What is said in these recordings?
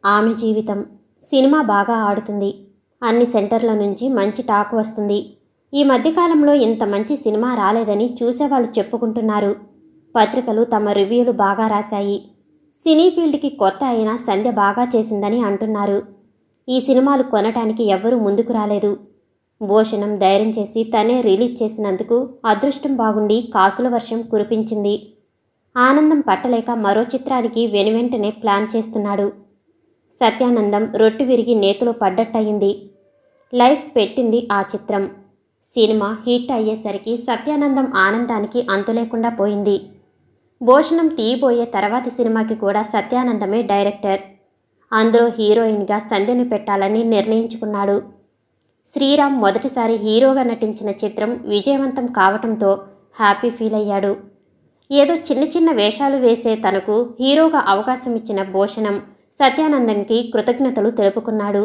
ఆమె జీవితం. సినిమా బాగా ఆడుతుంది. అన్ని సెంటర్ల నుంచి మంచి టాక్ వస్తుంది. ఈ మధ్యకాలంలో ఇంత మంచి సినిమా రాలేదని చూసేవాళ్ళు చెప్పుకుంటున్నారు. పత్రికలు తమ రివ్యూలు బాగా రాశాయి. సినీ ఫీల్డ్కి కొత్త అయినా సంధ్య బాగా చేసిందని అంటున్నారు. ఈ సినిమాలు కొనటానికి ఎవ్వరూ ముందుకు రాలేదు. భూషణం ధైర్యం చేసి తనే రిలీజ్ చేసినందుకు అదృష్టం బాగుండి కాసుల వర్షం కురిపించింది. ఆనందం పట్టలేక మరో చిత్రానికి వెనువెంటనే ప్లాన్ చేస్తున్నాడు. సత్యానందం రొట్టు విరిగి నేతిలో పడ్డట్టయింది. లైఫ్ పెట్టింది ఆ చిత్రం. సినిమా హిట్ అయ్యేసరికి సత్యానందం ఆనందానికి అంతులేకుండా పోయింది. భూషణం తీయబోయే తర్వాతి సినిమాకి కూడా సత్యానందమే డైరెక్టర్. అందులో హీరోయిన్గా సంధ్యను పెట్టాలని నిర్ణయించుకున్నాడు. శ్రీరామ్ మొదటిసారి హీరోగా నటించిన చిత్రం విజయవంతం కావటంతో హ్యాపీ ఫీల్ అయ్యాడు. ఏదో చిన్న చిన్న వేషాలు వేసే తనకు హీరోగా అవకాశం ఇచ్చిన భూషణం సత్యానందంకి కృతజ్ఞతలు తెలుపుకున్నాడు.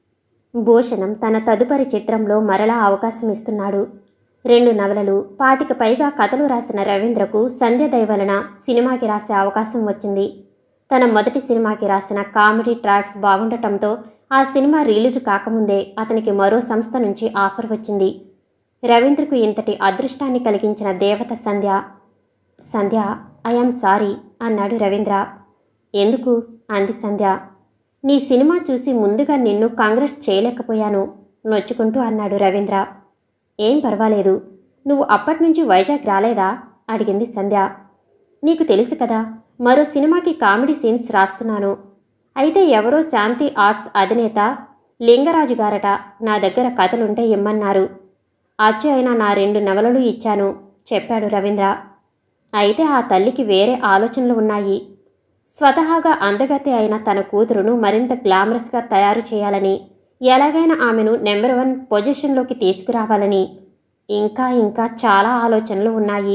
భూషణం తన తదుపరి చిత్రంలో మరలా అవకాశం ఇస్తున్నాడు. 2 నవలలు, 25 పైగా కథలు రాసిన రవీంద్రకు సంధ్య దయ వలన సినిమాకి రాసే అవకాశం వచ్చింది. తన మొదటి సినిమాకి రాసిన కామెడీ ట్రాక్స్ బాగుండటంతో ఆ సినిమా రిలీజ్ కాకముందే అతనికి మరో సంస్థ నుంచి ఆఫర్ వచ్చింది. రవీంద్రకు ఇంతటి అదృష్టాన్ని కలిగించిన దేవత సంధ్య. సంధ్య, ఐఆమ్ సారీ అన్నాడు రవీంద్ర. ఎందుకు అంది సంధ్య. నీ సినిమా చూసి ముందుగా నిన్ను కాంగ్రెస్ చేయలేకపోయాను నొచ్చుకుంటూ అన్నాడు రవీంద్ర. ఏం పర్వాలేదు. నువ్వు అప్పటినుంచి వైజాగ్ రాలేదా అడిగింది సంధ్య. నీకు తెలుసు కదా, మరో సినిమాకి కామెడీ సీన్స్ రాస్తున్నాను. అయితే ఎవరో శాంతి ఆర్ట్స్ అధినేత లింగరాజు గారట నా దగ్గర కథలుంటే ఇమ్మన్నారు. అచ్చు అయినా నా 2 నవలలు ఇచ్చాను చెప్పాడు రవీంద్ర. అయితే ఆ తల్లికి వేరే ఆలోచనలు ఉన్నాయి. స్వతహాగా అందగతి అయిన తన కూతురును మరింత గ్లామరస్గా తయారు చేయాలని, ఎలాగైనా ఆమెను నెంబర్ 1 పొజిషన్లోకి తీసుకురావాలని, ఇంకా ఇంకా చాలా ఆలోచనలు ఉన్నాయి.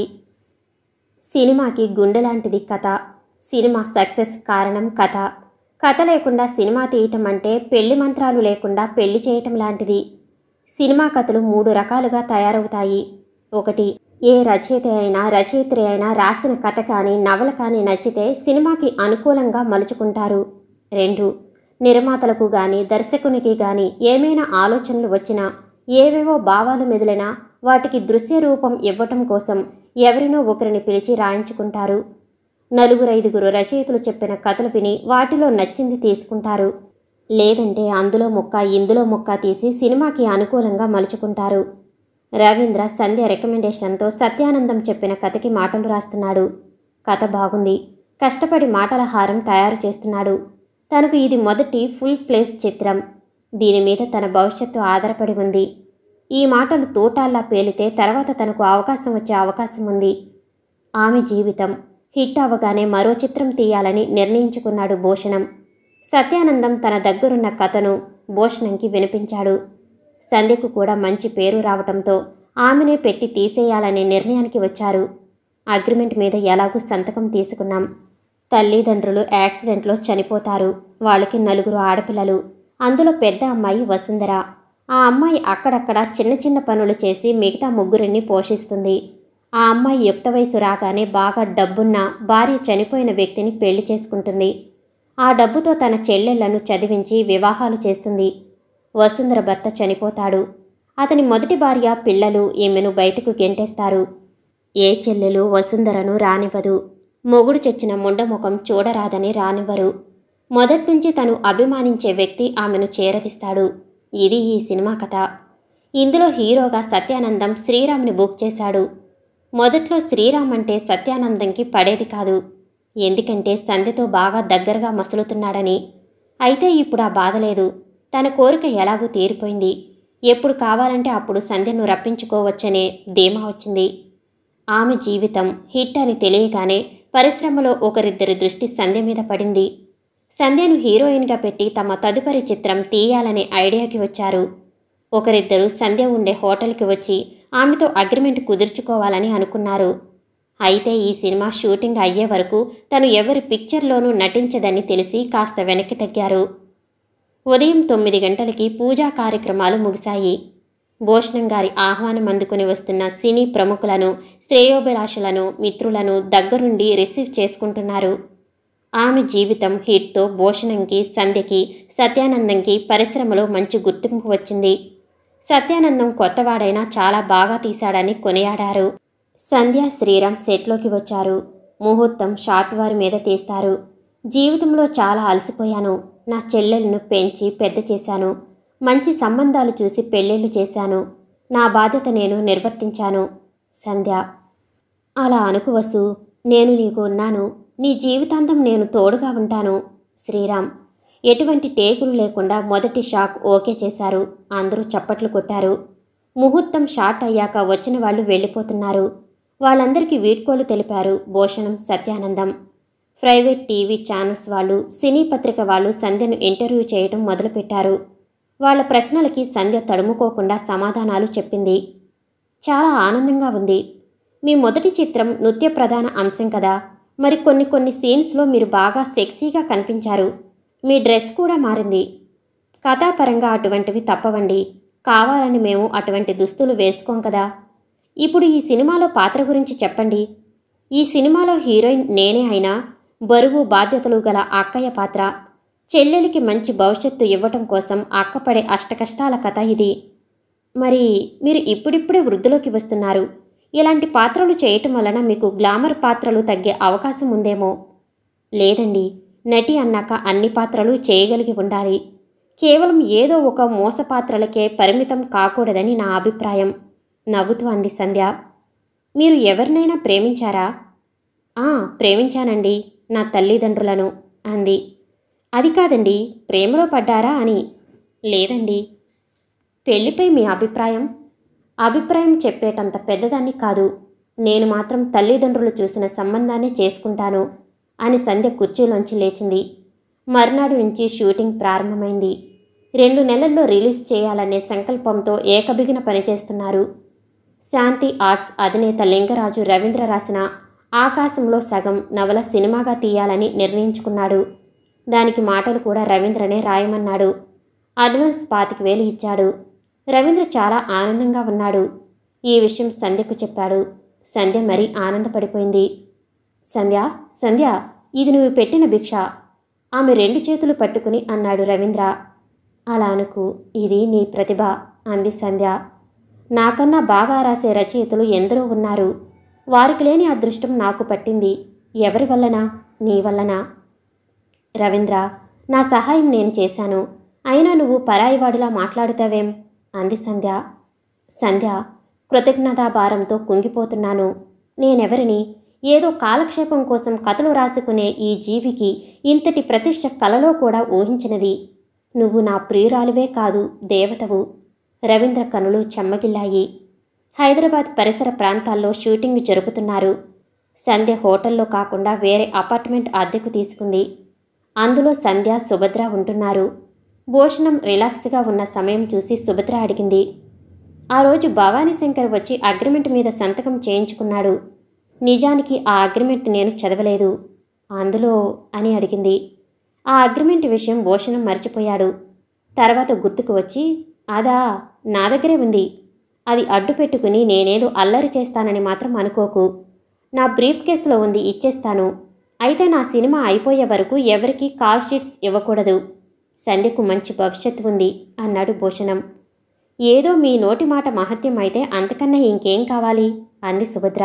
సినిమాకి గుండె లాంటిది కథ. సినిమా సక్సెస్ కారణం కథ. కథ లేకుండా సినిమా తీయటం అంటే పెళ్లి మంత్రాలు లేకుండా పెళ్లి చేయటం లాంటిది. సినిమా కథలు 3 రకాలుగా తయారవుతాయి. 1, ఏ రచయిత అయినా రచయిత్రి అయినా రాసిన కథ కానీ నవల కానీ నచ్చితే సినిమాకి అనుకూలంగా మలుచుకుంటారు. 2, నిర్మాతలకు కానీ దర్శకునికి కానీ ఏమైనా ఆలోచనలు వచ్చినా, ఏవేవో భావాలు మెదిలినా వాటికి దృశ్య రూపం ఇవ్వటం కోసం ఎవరినో ఒకరిని పిలిచి రాయించుకుంటారు. 4-5 రచయితలు చెప్పిన కథలు విని వాటిలో నచ్చింది తీసుకుంటారు. లేదంటే అందులో ముక్క ఇందులో ముక్క తీసి సినిమాకి అనుకూలంగా మలుచుకుంటారు. రవీంద్ర సంధ్య రికమెండేషన్తో సత్యానందం చెప్పిన కథకి మాటలు రాస్తున్నాడు. కథ బాగుంది. కష్టపడి మాటల హారం తయారు చేస్తున్నాడు. తనకు ఇది మొదటి ఫుల్ ఫ్లేజ్ చిత్రం. దీని మీద తన భవిష్యత్తు ఆధారపడి ఉంది. ఈ మాటలు తోటాల్లా పేలితే తర్వాత తనకు అవకాశం వచ్చే అవకాశం ఉంది. ఆమె జీవితం. హిట్ అవ్వగానే మరో చిత్రం తీయాలని నిర్ణయించుకున్నాడు భూషణం. సత్యానందం తన దగ్గరున్న కథను భూషణంకి వినిపించాడు. సంధ్యకు కూడా మంచి పేరు రావటంతో ఆమెనే పెట్టి తీసేయాలనే నిర్ణయానికి వచ్చారు. అగ్రిమెంట్ మీద ఎలాగూ సంతకం తీసుకున్నాం. తల్లిదండ్రులు యాక్సిడెంట్లో చనిపోతారు. వాళ్ళకి 4 ఆడపిల్లలు. అందులో పెద్ద అమ్మాయి వసుంధర. ఆ అమ్మాయి అక్కడక్కడ చిన్న చిన్న పనులు చేసి మిగతా 3 పోషిస్తుంది. ఆ అమ్మాయి యుక్త వయసు రాగానే బాగా డబ్బున్న భార్య చనిపోయిన వ్యక్తిని పెళ్లి చేసుకుంటుంది. ఆ డబ్బుతో తన చెల్లెళ్లను చదివించి వివాహాలు చేస్తుంది. వసుంధర భర్త చనిపోతాడు. అతని మొదటి భార్య, పిల్లలు ఈమెను బయటకు గెంటేస్తారు. ఏ చెల్లెలు వసుంధరను రానివ్వదు. మొగుడు చచ్చిన ముండముఖం చూడరాదని రానివ్వరు. మొదట్నుంచి తను అభిమానించే వ్యక్తి ఆమెను చేరదీస్తాడు. ఇది ఈ సినిమా కథ. ఇందులో హీరోగా సత్యానందం శ్రీరామ్ని బుక్ చేశాడు. మొదట్లో శ్రీరామ్ అంటే సత్యానందంకి పడేది కాదు. ఎందుకంటే సంధ్యతో బాగా దగ్గరగా మసులుతున్నాడని. అయితే ఇప్పుడు ఆ బాధ లేదు. తన కోరిక ఎలాగూ తీరిపోయింది. ఎప్పుడు కావాలంటే అప్పుడు సంధ్యను రప్పించుకోవచ్చనే ధీమా వచ్చింది. ఆమె జీవితం హిట్ అని తెలియగానే పరిశ్రమలో 1-2 దృష్టి సంధ్య మీద పడింది. సంధ్యను హీరోయిన్గా పెట్టి తమ తదుపరి చిత్రం తీయాలనే ఐడియాకి వచ్చారు. 1-2 సంధ్య ఉండే హోటల్కి వచ్చి ఆమెతో అగ్రిమెంట్ కుదుర్చుకోవాలని అనుకున్నారు. అయితే ఈ సినిమా షూటింగ్ అయ్యే వరకు తను ఎవరి పిక్చర్లోనూ నటించదని తెలిసి కాస్త వెనక్కి తగ్గారు. ఉదయం 9 గంటలకి పూజా కార్యక్రమాలు ముగిశాయి. భూషణం గారి ఆహ్వానం అందుకుని వస్తున్న సినీ ప్రముఖులను, శ్రేయోభిలాషులను, మిత్రులను దగ్గరుండి రిసీవ్ చేసుకుంటున్నారు. ఆమె జీవితం హిట్తో భూషణంకి, సంధ్యకి, సత్యానందంకి పరిశ్రమలో మంచి గుర్తింపు వచ్చింది. సత్యానందం కొత్తవాడైనా చాలా బాగా తీశాడని కొనియాడారు. సంధ్య, శ్రీరామ్ సెట్లోకి వచ్చారు. ముహూర్తం షార్ట్ వారి మీద తీస్తారు. జీవితంలో చాలా అలసిపోయాను. నా చెల్లెలను పెంచి పెద్ద చేశాను. మంచి సంబంధాలు చూసి పెళ్ళిళ్ళు చేశాను. నా బాధ్యత నేను నిర్వర్తించాను. సంధ్య: అలా అనుకు వసు, నేను నీకు ఉన్నాను. నీ జీవితాంతం నేను తోడుగా ఉంటాను. శ్రీరామ్: ఎటువంటి టేకులు లేకుండా మొదటి షాక్ ఓకే చేశారు. అందరూ చప్పట్లు కొట్టారు. ముహూర్తం షార్ట్ అయ్యాక వచ్చిన వాళ్ళు వెళ్ళిపోతున్నారు. వాళ్ళందరికీ వీడ్కోలు తెలిపారు Bhushanam, Satyanandam. Private TV channels వాళ్ళు, సినీ పత్రిక వాళ్ళు సంధ్యను ఇంటర్వ్యూ చేయడం మొదలుపెట్టారు. వాళ్ళ ప్రశ్నలకి సంధ్య తడుముకోకుండా సమాధానాలు చెప్పింది. చాలా ఆనందంగా ఉంది. మీ మొదటి చిత్రం నృత్య ప్రధాన అంశం కదా, మరి కొన్ని సీన్స్లో మీరు బాగా సెక్సీగా కనిపించారు. మీ డ్రెస్ కూడా మారింది. కథాపరంగా అటువంటివి తప్పవండి. కావాలని మేము అటువంటి దుస్తులు వేసుకోం కదా. ఇప్పుడు ఈ సినిమాలో పాత్ర గురించి చెప్పండి. ఈ సినిమాలో హీరోయిన్ నేనే అయినా బరువు బాధ్యతలు గల అక్కయ్య పాత్ర. చెల్లెలికి మంచి భవిష్యత్తు ఇవ్వటం కోసం అక్కపడే అష్టకష్టాల కథ ఇది. మరి మీరు ఇప్పుడిప్పుడే వృద్ధిలోకి వస్తున్నారు. ఇలాంటి పాత్రలు చేయటం వలన మీకు గ్లామర్ పాత్రలు తగ్గే అవకాశం ఉందేమో. లేదండి, నటి అన్నాక అన్ని పాత్రలు చేయగలిగి ఉండాలి. కేవలం ఏదో ఒక మోస పాత్రలకే పరిమితం కాకూడదని నా అభిప్రాయం. నవ్వుతూ అంది సంధ్య. మీరు ఎవరినైనా ప్రేమించారా? ప్రేమించానండి, నా తల్లిదండ్రులను అంది. అది కాదండి, ప్రేమలో పడ్డారా అని. లేదండి. పెళ్లిపై మీ అభిప్రాయం? అభిప్రాయం చెప్పేటంత పెద్దదాన్ని కాదు. నేను మాత్రం తల్లిదండ్రులు చూసిన సంబంధాన్ని చేసుకుంటాను అని సంధ్య కుర్చీలోంచి లేచింది. మర్నాడు నుంచి షూటింగ్ ప్రారంభమైంది. 2 నెలల్లో రిలీజ్ చేయాలనే సంకల్పంతో ఏకబిగిన పనిచేస్తున్నారు. శాంతి ఆర్ట్స్ అధినేత లింగరాజు రవీంద్ర రాసిన ఆకాశంలో సగం నవల సినిమాగా తీయాలని నిర్ణయించుకున్నాడు. దానికి మాటలు కూడా రవీంద్రనే రాయమన్నాడు. అడ్వాన్స్ 25,000 ఇచ్చాడు. రవీంద్ర చాలా ఆనందంగా ఉన్నాడు. ఈ విషయం సంధ్యకు చెప్పాడు. సంధ్య మరీ ఆనందపడిపోయింది. సంధ్య, సంధ్య, ఇది నువ్వు పెట్టిన భిక్ష. ఆమె 2 చేతులు పట్టుకుని అన్నాడు రవీంద్ర. అలా అనుకు, ఇది నీ ప్రతిభ అంది సంధ్య. నాకన్నా బాగా రాసే రచయితలు ఎందరో ఉన్నారు. వారికి లేని అదృష్టం నాకు పట్టింది. ఎవరి వల్లనా? నీ వల్లనా? రవీంద్ర: నా సహాయం నేను చేశాను. అయినా నువ్వు పరాయివాడిలా మాట్లాడుతావేం అంది సంధ్య. సంధ్య: కృతజ్ఞతాభారంతో కుంగిపోతున్నాను. నేనెవరిని? ఏదో కాలక్షేపం కోసం కథలు రాసుకునే ఈ జీవికి ఇంతటి ప్రతిష్ట కలలో కూడా ఊహించినది. నువ్వు నా ప్రియురాలివే కాదు, దేవతవు. రవీంద్ర కనులు చెమ్మగిల్లాయి. హైదరాబాద్ పరిసర ప్రాంతాల్లో షూటింగ్ జరుపుతున్నారు. సంధ్య హోటల్లో కాకుండా వేరే అపార్ట్మెంట్ అద్దెకు తీసుకుంది. అందులో సంధ్య, సుభద్ర ఉంటున్నారు. భూషణం రిలాక్స్గా ఉన్న సమయం చూసి సుభద్ర అడిగింది. ఆ రోజు భవానీశంకర్ వచ్చి అగ్రిమెంట్ మీద సంతకం చేయించుకున్నాడు. నిజానికి ఆ అగ్రిమెంట్ నేను చదవలేదు. అందులో అని అడిగింది. ఆ అగ్రిమెంట్ విషయం భూషణం మర్చిపోయాడు. తర్వాత గుర్తుకు వచ్చి, అదా, నా దగ్గరే ఉంది. అది అడ్డు పెట్టుకుని నేనేదో అల్లరి చేస్తానని మాత్రం అనుకోకు. నా బ్రీఫ్ కేసులో ఉంది, ఇచ్చేస్తాను. అయితే నా సినిమా అయిపోయే వరకు ఎవరికీ కాల్ షీట్స్ ఇవ్వకూడదు. సంధ్యకు మంచి భవిష్యత్తు ఉంది అన్నాడు భూషణం. ఏదో మీ నోటి మాట మహత్యం అయితే అంతకన్నా ఇంకేం కావాలి అంది సుభద్ర.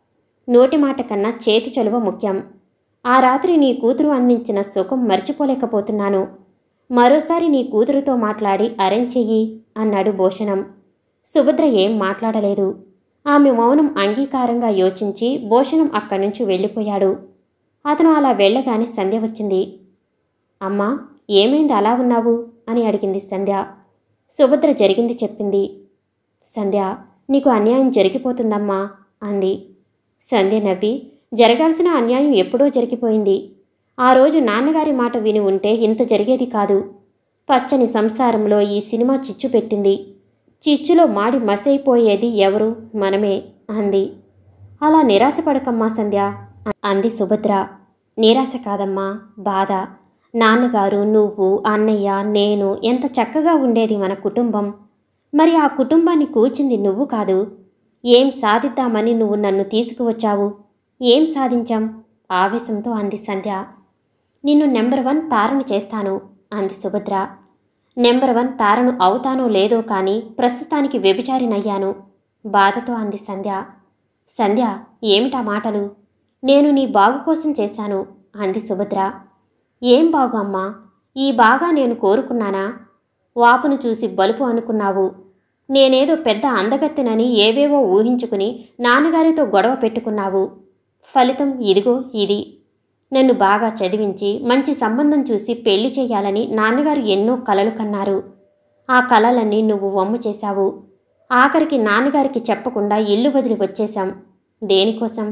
నోటి మాట కన్నా చేతి చలువ ముఖ్యం. ఆ రాత్రి నీ కూతురు అందించిన సుఖం మర్చిపోలేకపోతున్నాను. మరోసారి నీ కూతురుతో మాట్లాడి అరేంజ్ చెయ్యి అన్నాడు భూషణం. సుభద్ర ఏం మాట్లాడలేదు. ఆమె మౌనం అంగీకారంగా యోచించి భూషణం అక్కడి నుంచి వెళ్ళిపోయాడు. అతను అలా వెళ్ళగానే సంధ్య వచ్చింది. అమ్మా, ఏమైంది అలా ఉన్నావు అని అడిగింది సంధ్య. సుభద్ర జరిగింది చెప్పింది. సంధ్య: నీకు అన్యాయం జరిగిపోతుందమ్మా అంది. సంధ్య నవ్వి, జరగాల్సిన అన్యాయం ఎప్పుడో జరిగిపోయింది. ఆ రోజు నాన్నగారి మాట విని ఉంటే ఇంత జరిగేది కాదు. పచ్చని సంసారంలో ఈ సినిమా చిచ్చు పెట్టింది. చిచ్చులో మాడి మసైపోయేది ఎవరు? మనమే అంది. అలా నిరాశపడకమ్మా సంధ్య అంది సుభద్ర. నిరాశ కాదమ్మా, బాధ. నాన్నగారు, నువ్వు, అన్నయ్య, నేను ఎంత చక్కగా ఉండేది మన కుటుంబం. మరి ఆ కుటుంబాన్ని కూల్చింది నువ్వు కాదు. ఏం సాధిద్దామని నువ్వు నన్ను తీసుకువచ్చావు? ఏం సాధించాం? ఆవేశంతో అంది సంధ్య. నిన్ను నెంబర్ 1 తారను చేస్తాను అంది సుభద్ర. నెంబర్ 1 తారను అవుతానో లేదో కానీ ప్రస్తుతానికి వ్యభిచారినయ్యాను బాధతో అంది సంధ్య. సంధ్య, ఏమిటా మాటలు? నేను నీ బాగు కోసం చేశాను అంది సుభద్ర. ఏం బాగు అమ్మా? ఈ బాగా నేను కోరుకున్నానా? వాపును చూసి బలుపు అనుకున్నావు. నేనేదో పెద్ద అందగత్తెనని ఏవేవో ఊహించుకుని నాన్నగారితో గొడవ పెట్టుకున్నావు. ఫలితం ఇదిగో ఇది. నన్ను బాగా చదివించి మంచి సంబంధం చూసి పెళ్లి చేయాలని నాన్నగారు ఎన్నో కలలు కన్నారు. ఆ కలలన్నీ నువ్వు వమ్ము చేశావు. ఆఖరికి నాన్నగారికి చెప్పకుండా ఇల్లు వదిలి వచ్చేశాం. దేనికోసం?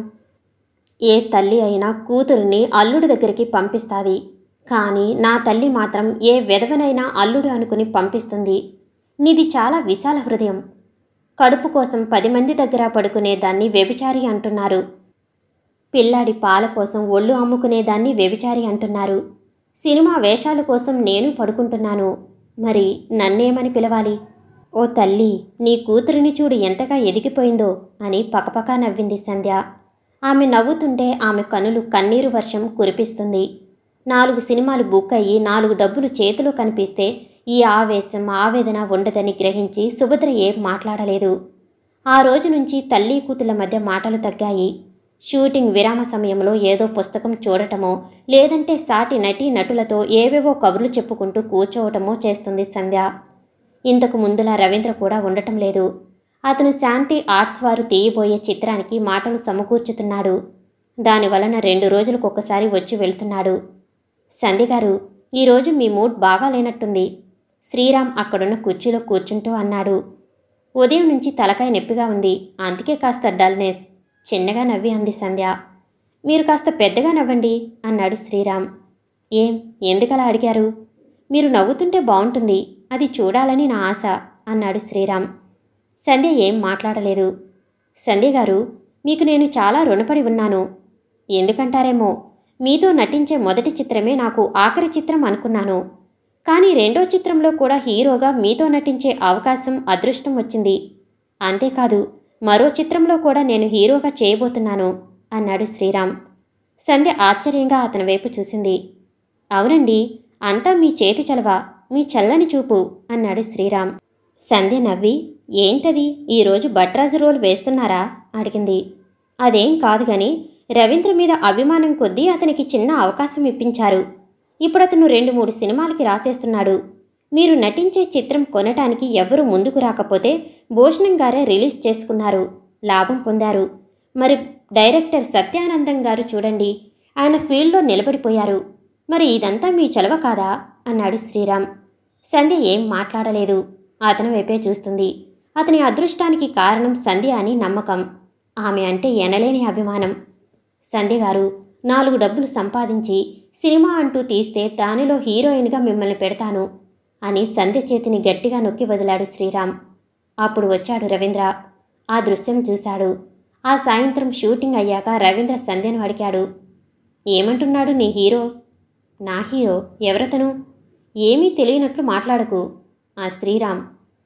ఏ తల్లి అయినా కూతురిని అల్లుడి దగ్గరికి పంపిస్తాది. కానీ నా తల్లి మాత్రం ఏ వెధవనైనా అల్లుడు అనుకుని పంపిస్తుంది. నీది చాలా విశాల హృదయం. కడుపు కోసం 10 మంది దగ్గర పడుకునేదాన్ని వ్యభిచారి అంటున్నారు. పిల్లాడి పాల కోసం ఒళ్ళు అమ్ముకునేదాన్ని వ్యభిచారి అంటున్నారు. సినిమా వేషాల కోసం నేను పడుకుంటున్నాను. మరి నన్నేమని పిలవాలి? ఓ తల్లి, నీ కూతురిని చూడు ఎంతగా ఎదిగిపోయిందో అని పకపకా నవ్వింది సంధ్య. ఆమె నవ్వుతుంటే ఆమె కనులు కన్నీరు వర్షం కురిపిస్తుంది. 4 సినిమాలు బుక్ అయ్యి 4 డబ్బులు చేతిలో కనిపిస్తే ఈ ఆవేశం ఆవేదన ఉండదని గ్రహించి సుభద్ర ఏం మాట్లాడలేదు. ఆ రోజు నుంచి తల్లి కూతుళ్ల మధ్య మాటలు తగ్గాయి. షూటింగ్ విరామ సమయంలో ఏదో పుస్తకం చూడటమో లేదంటే సాటి నటీ నటులతో ఏవేవో కబుర్లు చెప్పుకుంటూ కూర్చోవటమో చేస్తుంది సంధ్య. ఇంతకు ముందులా రవీంద్ర కూడా ఉండటం లేదు. అతను శాంతి ఆర్ట్స్ వారు తీయబోయే చిత్రానికి మాటలు సమకూర్చుతున్నాడు. దానివలన 2 రోజులకొకసారి వచ్చి వెళ్తున్నాడు. సంధ్యగారు, ఈరోజు మీ మూడ్ బాగా లేనట్టుంది శ్రీరామ్ అక్కడున్న కుర్చీలో కూర్చుంటూ అన్నాడు. ఉదయం నుంచి తలకాయ నొప్పిగా ఉంది, అందుకే కాస్త డల్నెస్ చిన్నగా నవ్వి అంది సంధ్య. మీరు కాస్త పెద్దగా నవ్వండి అన్నాడు శ్రీరామ్. ఏం, ఎందుకలా అడిగారు? మీరు నవ్వుతుంటే బాగుంటుంది, అది చూడాలని నా ఆశ అన్నాడు శ్రీరామ్. సంధ్య ఏం మాట్లాడలేదు. సంధ్యగారు, మీకు నేను చాలా రుణపడి ఉన్నాను. ఎందుకంటారేమో, మీతో నటించే మొదటి చిత్రమే నాకు ఆఖరి చిత్రం అనుకున్నాను. కానీ 2వ చిత్రంలో కూడా హీరోగా మీతో నటించే అవకాశం అదృష్టం వచ్చింది. అంతేకాదు, మరో చిత్రంలో కూడా నేను హీరోగా చేయబోతున్నాను అన్నాడు శ్రీరామ్. సంధ్య ఆశ్చర్యంగా అతని వైపు చూసింది. అవునండి, అంతా మీ చేతి చలవ, మీ చల్లని చూపు అన్నాడు శ్రీరామ్. సంధ్య నవ్వి, ఏంటది, ఈరోజు భట్రాజు రోల్ వేస్తున్నారా అడిగింది. అదేం కాదు గాని రవీంద్ర మీద అభిమానం కొద్దీ అతనికి చిన్న అవకాశం ఇప్పించారు. ఇప్పుడు అతను 2-3 సినిమాలకి రాసేస్తున్నాడు. మీరు నటించే చిత్రం కొనటానికి ఎవరూ ముందుకు రాకపోతే భూషణం గారే రిలీజ్ చేసుకున్నారు, లాభం పొందారు. మరి డైరెక్టర్ సత్యానందం గారు చూడండి, ఆయన ఫీల్డ్లో నిలబడిపోయారు. మరి ఇదంతా మీ చలవ కాదా అన్నాడు శ్రీరామ్. సంధ్య ఏం మాట్లాడలేదు. అతని వైపే చూస్తుంది. అతని అదృష్టానికి కారణం సంధ్య అని నమ్మకం. ఆమె అంటే ఎనలేని అభిమానం. సంధ్యగారు, 4 డబ్బులు సంపాదించి సినిమా అంటూ తీస్తే దానిలో హీరోయిన్గా మిమ్మల్ని పెడతాను అని సంధ్య చేతిని గట్టిగా నొక్కి వదిలాడు శ్రీరామ్. అప్పుడు వచ్చాడు రవీంద్ర. ఆ దృశ్యం చూశాడు. ఆ సాయంత్రం షూటింగ్ అయ్యాక రవీంద్ర సంధ్యను అడిగాడు. ఏమంటున్నాడు నీ హీరో? నా హీరో ఎవరతను? ఏమీ తెలియనట్లు మాట్లాడకు. ఆ శ్రీరామ్.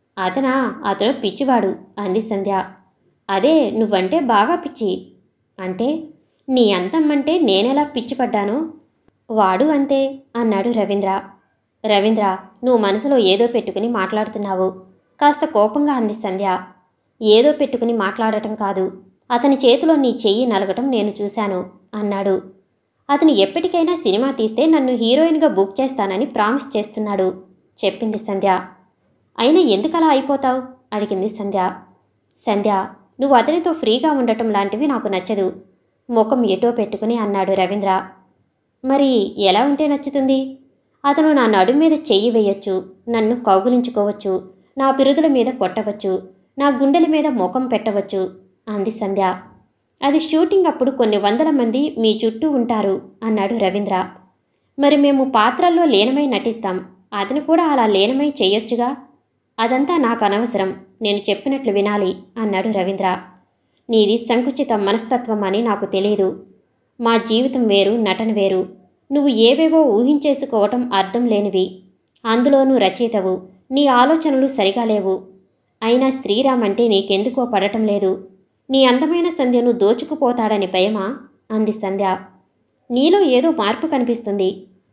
అతను పిచ్చివాడు అంది సంధ్య. అదే, నువ్వంటే బాగా పిచ్చి. అంటే నీ అంతమ్మంటే నేనెలా పిచ్చిపడ్డానో వాడు అంతే అన్నాడు రవీంద్ర. రవీంద్ర, నువ్వు మనసులో ఏదో పెట్టుకుని మాట్లాడుతున్నావు కాస్త కోపంగా అంది సంధ్య. ఏదో పెట్టుకుని మాట్లాడటం కాదు, అతని చేతిలో నీ చెయ్యి నలగటం నేను చూశాను అన్నాడు. అతను ఎప్పటికైనా సినిమా తీస్తే నన్ను హీరోయిన్గా బుక్ చేస్తానని ప్రామిస్ చేస్తున్నాడు చెప్పింది సంధ్య. అయినా ఎందుకలా అయిపోతావు అడిగింది సంధ్య. సంధ్య, నువ్వు అతనితో ఫ్రీగా ఉండటం లాంటివి నాకు నచ్చదు ముఖం ఎటో పెట్టుకుని అన్నాడు రవీంద్ర. మరి ఎలా ఉంటే నచ్చుతుంది? అతను నా నడుం మీద చెయ్యి వేయొచ్చు, నన్ను కౌగులించుకోవచ్చు, నా పిరుదుల మీద కొట్టవచ్చు, నా గుండెల మీద ముఖం పెట్టవచ్చు అంది సంధ్య. అది షూటింగ్ అప్పుడు కొన్ని 100 మంది మీ చుట్టూ ఉంటారు అన్నాడు రవీంద్ర. మరి మేము పాత్రల్లో లీనమై నటిస్తాం, అతను కూడా అలా లీనమై చెయ్యొచ్చుగా. అదంతా నాకు అనవసరం, నేను చెప్పినట్లు వినాలి అన్నాడు రవీంద్ర. నీది సంకుచిత మనస్తత్వం అని నాకు తెలియదు. మా జీవితం వేరు, నటన వేరు. నువ్వు ఏవేవో ఊహించేసుకోవటం అర్థం లేనివి. అందులోనూ రచయితవు, నీ ఆలోచనలు సరిగా లేవు. అయినా శ్రీరామ్ అంటే నీకెందుకో పడటం లేదు. నీ అందమైన సంధ్యను దోచుకుపోతాడని భయమా అంది సంధ్య. నీలో ఏదో మార్పు కనిపిస్తుంది,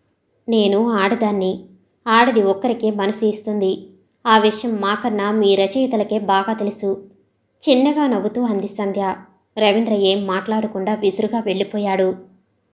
నేను ఆడదాన్ని. ఆడది ఒక్కరికే మనసు ఇస్తుంది. ఆ విషయం మాకన్నా మీ రచయితలకే బాగా తెలుసు. చిన్నగా నవ్వుతూ అంది సంధ్య. రవీంద్ర ఏం మాట్లాడకుండా విసురుగా వెళ్ళిపోయాడు.